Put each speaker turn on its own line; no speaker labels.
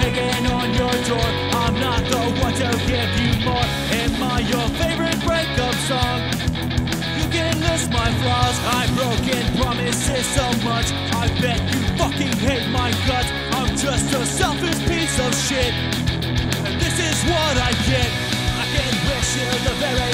hanging on your door. I'm not the one to give you more. Am I your favorite breakup song? You can list my flaws. I've broken promises so much. I bet you fucking hate my guts. I'm just a selfish piece of shit, and this is what I get. I can wish you the very